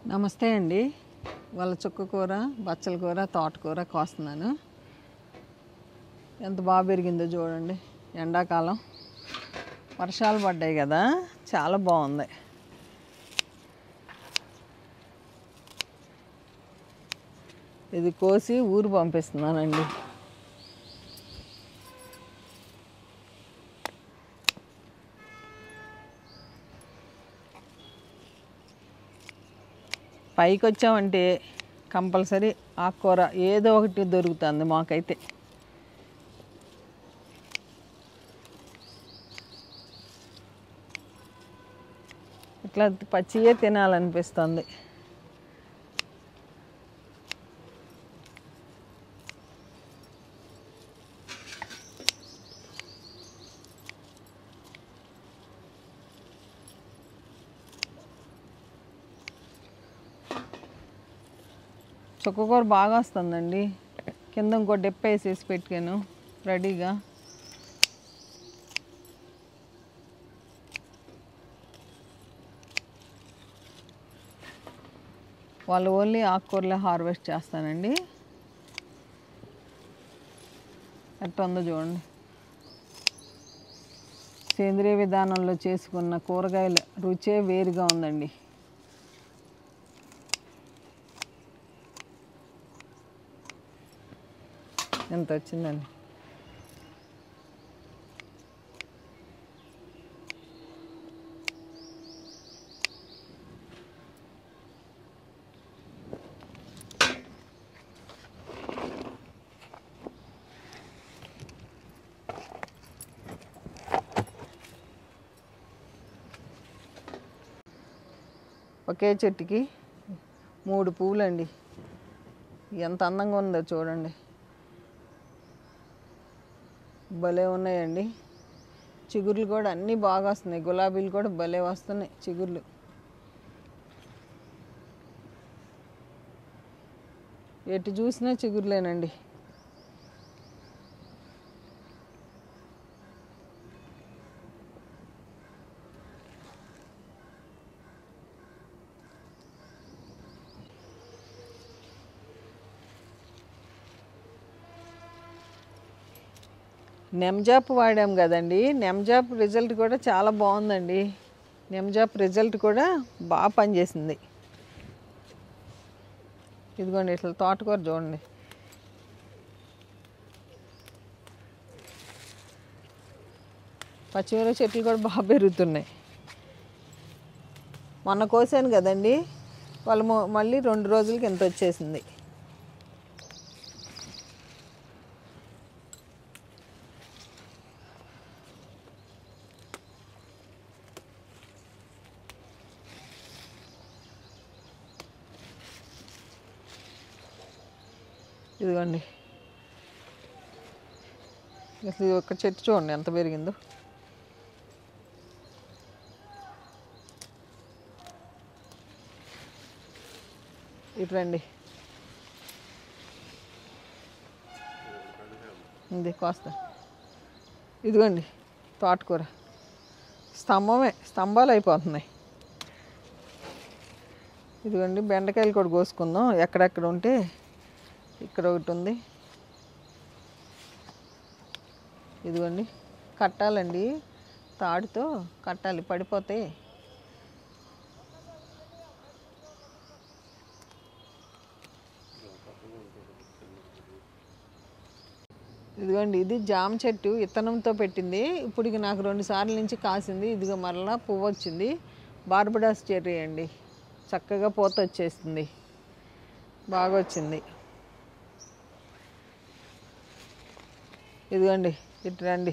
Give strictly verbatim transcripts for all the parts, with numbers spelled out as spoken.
నమస్తే అండి. వాళ్ళ చుక్క కూర, బచ్చల కూర, తోటకూర కోస్తున్నాను. ఎంత బాగా పెరిగిందో చూడండి. ఎండాకాలం వర్షాలు పడ్డాయి కదా, చాలా బాగుంది. ఇది కోసి ఊరు పంపిస్తున్నానండి. పైకి వచ్చామంటే కంపల్సరీ ఆకుకూర ఏదో ఒకటి దొరుకుతుంది మాకైతే. ఇట్లా పచ్చియే తినాలనిపిస్తుంది. చుక్కకూర బాగా వస్తుందండి. కింద ఇంకో డెప్ప వేసేసి పెట్టాను రెడీగా. వాళ్ళు ఓన్లీ ఆకుకూరలే హార్వెస్ట్ చేస్తానండి. ఎట్లా ఉందో చూడండి. సేంద్రియ విధానంలో చేసుకున్న కూరగాయల రుచే వేరుగా ఉందండి. ఎంత వచ్చిందండి. ఒకే చెట్టుకి మూడు పువ్వులండి. ఎంత అందంగా ఉందో చూడండి. భలే ఉన్నాయండి. చిగుర్లు కూడా అన్నీ బాగా వస్తున్నాయి. గులాబీలు కూడా భలే వస్తున్నాయి చిగుర్లు. ఎటు చూసినా చిగుర్లేనండి. నెమ్జాప్ వాడాం కదండి. నెమ్జాప్ రిజల్ట్ కూడా చాలా బాగుందండి. నెమ్జాప్ రిజల్ట్ కూడా బాగా పనిచేసింది. ఇదిగోండి ఇట్లా తోటకూర చూడండి. పచ్చిమిరప చెట్లు కూడా బాగా పెరుగుతున్నాయి. మొన్న కోసాను కదండి, వాళ్ళు మళ్ళీ రెండు రోజులకి ఎంత వచ్చేసింది. ఇదిగోండి అసలు ఒక చెట్టు చూడండి ఎంత పెరిగిందో. ఇటు రండి. ఇది కోస్తా. ఇదిగోండి తోటకూర స్తంభమే, స్తంభాలు అయిపోతున్నాయి. ఇదిగోండి బెండకాయలు కూడా కోసుకుందాం. ఎక్కడెక్కడ ఉంటే ఇక్కడ ఒకటి ఉంది. ఇదిగోండి కట్టాలండి, తాడుతో కట్టాలి, పడిపోతాయి. ఇదిగోండి ఇది జామ చెట్టు విత్తనంతో పెట్టింది. ఇప్పుడు నాకు రెండు సార్లు నుంచి కాసింది. ఇదిగో మరలా పువ్వు వచ్చింది. బార్బడాస్ చెర్రీ అండి. చక్కగా పూత వచ్చేస్తుంది, బాగా వచ్చింది. ఇదిగోండి ఇటు రండి.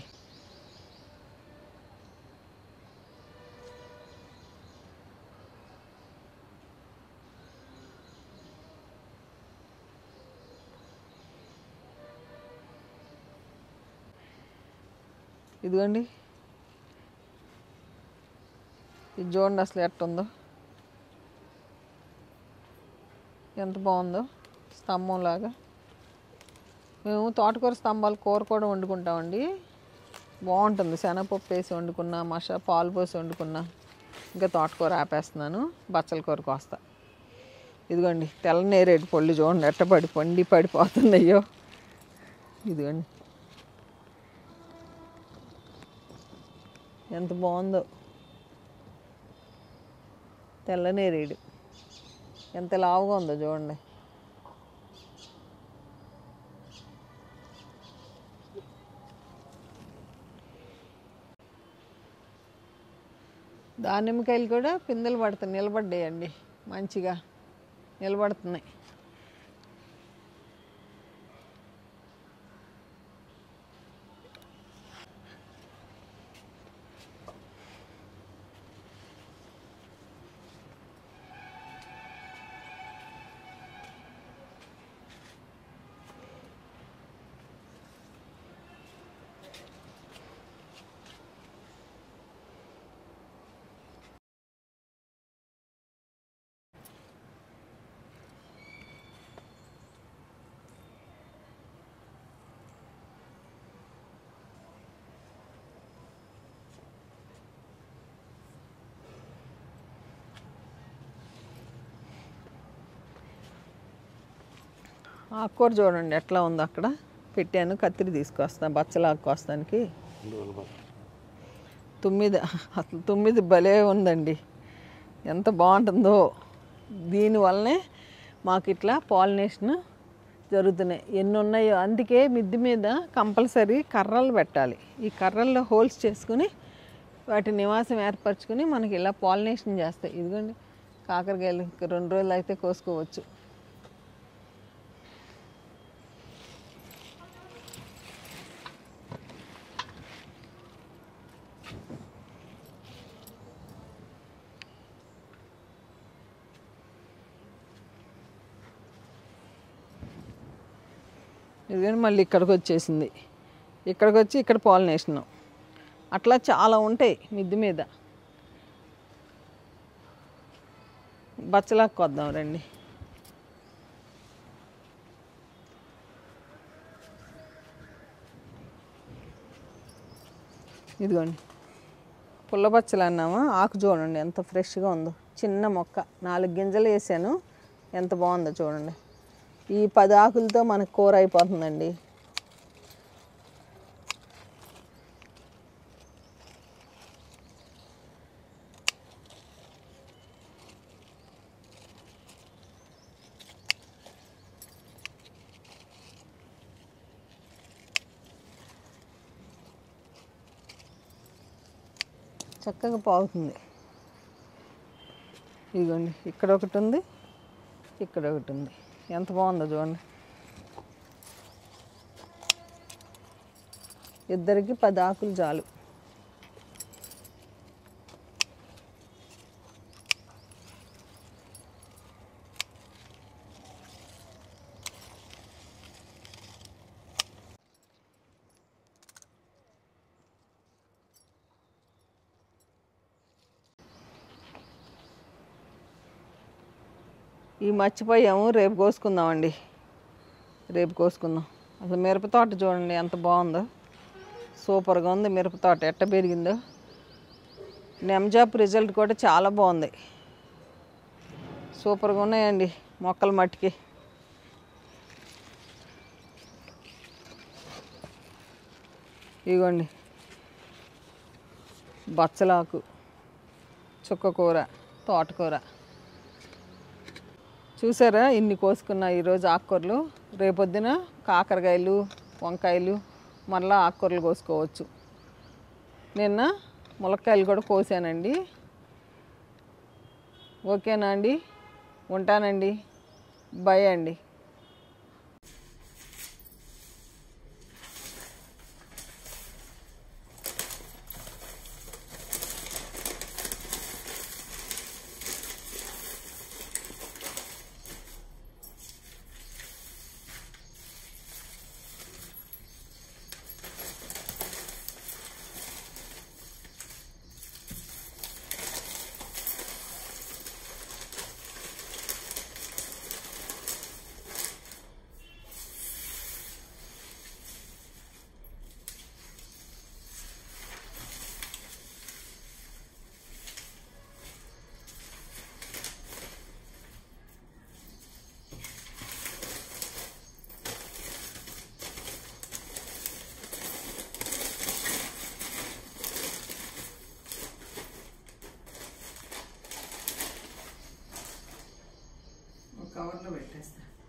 ఇదిగోండి ఇది చూడండి అసలు ఎట్టుందో, ఎంత బాగుందో స్తంభంలాగా. మేము తోటకూర స్తంభాలు కూర కూడా వండుకుంటామండి. బాగుంటుంది. శనగపప్పు వేసి వండుకున్నా, మషా పాలు పోసి వండుకున్నా. ఇంకా తోటకూర ఆపేస్తున్నాను, బచ్చల కూర కోస్తా. ఇదిగోండి తెల్ల నేరేడు పళ్ళు చూడండి ఎట్ట పడి పండి పడిపోతున్నాయో. ఇదిగోండి ఎంత బాగుందో తెల్ల నేరేడు, ఎంత లావుగా ఉందో చూడండి. దానిమ్మకాయలు కూడా పిందెలు పడుతున్నాయి, నిలబడ్డాయండి, మంచిగా నిలబడుతున్నాయి. ఆకుకూర చూడండి ఎట్లా ఉందో, అక్కడ పెట్టాను, కత్తిరి తీసుకొస్తాను బచ్చలాకు కోస్తానికి. తుమ్మిది అసలు తుమ్మిది భలే ఉందండి, ఎంత బాగుంటుందో. దీనివల్లనే మాకు ఇట్లా పాలినేషన్ జరుగుతున్నాయి, ఎన్ని ఉన్నాయో. అందుకే మిద్ది మీద కంపల్సరీ కర్రలు పెట్టాలి. ఈ కర్రల్లో హోల్స్ చేసుకుని వాటి నివాసం ఏర్పరచుకుని మనకి ఇలా పాలినేషన్ చేస్తాయి. ఇదిగోండి కాకరకాయలు రెండు రోజులు అయితే కోసుకోవచ్చు. ఇదిగోండి మళ్ళీ ఇక్కడికి వచ్చేసింది, ఇక్కడికి వచ్చి ఇక్కడ పాలినేషన్. అట్లా చాలా ఉంటాయి మిద్ది మీద. బచ్చలాకు కొద్దాం రండి. ఇదిగోండి పుల్ల బచ్చలు అన్నామా, ఆకు చూడండి ఎంత ఫ్రెష్గా ఉందో. చిన్న మొక్క, నాలుగు గింజలు వేసాను, ఎంత బాగుందో చూడండి. ఈ పది ఆకులతో మనకు కూర అయిపోతుందండి. చక్కగా పాగుతుంది. ఇదిగోండి ఇక్కడ ఒకటి ఉంది, ఇక్కడ ఒకటి ఉంది, ఎంత బాగుందో చూడండి. ఇద్దరికి పది ఆకులు చాలు. ఈ మర్చిపోయాము, రేపు కోసుకుందామండి, రేపు కోసుకుందాం. అసలు మిరప తోట చూడండి ఎంత బాగుందో, సూపర్గా ఉంది. మిరప తోట ఎట్ట పెరిగిందో. నెమ్జాప్ రిజల్ట్ కూడా చాలా బాగుంది, సూపర్గా ఉన్నాయండి మొక్కలు మట్టికి. ఇదిగోండి బచ్చలాకు, చుక్కకూర, తోటకూర చూసారా ఇన్ని కోసుకున్నా ఈరోజు ఆకుకూరలు. రేపొద్దున కాకరకాయలు, వంకాయలు, మళ్ళీ ఆకుకూరలు కోసుకోవచ్చు. నిన్న ములక్కాయలు కూడా కోసానండి. ఓకేనా అండి, ఉంటానండి, బాయ్ అండి. కవర్లో పెట్టేస్తా.